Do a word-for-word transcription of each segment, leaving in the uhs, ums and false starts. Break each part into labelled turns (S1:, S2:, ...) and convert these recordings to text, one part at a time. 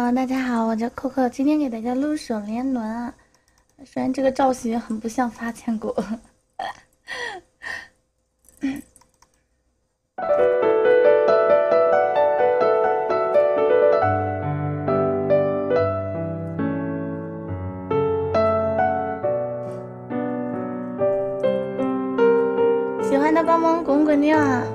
S1: Hello，大家好，我叫扣扣，今天给大家录首联轮啊。虽然这个造型很不像发钱果。喜欢的帮忙滚滚掉啊！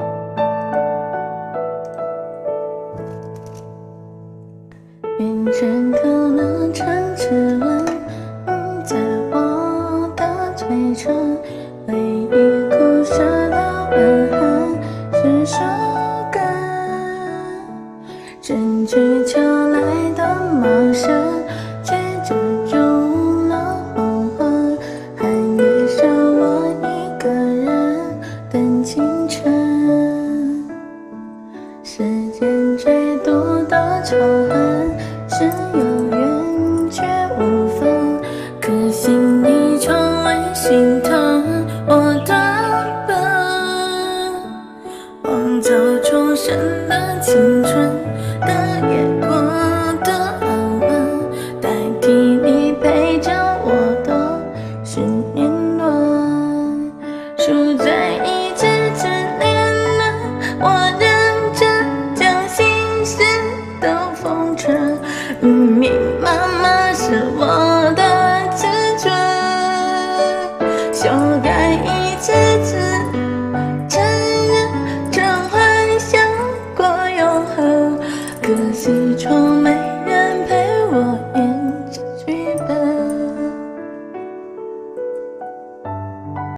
S1: 云trên khâu了长指纹，在我的嘴唇，回忆故事的吻痕是首歌，证据求来的陌生，却遮住了黄昏，还遇上我一个人等清晨，时间最多的仇恨。是有缘却无分，可惜你从未心疼我的笨，荒草重生的青春，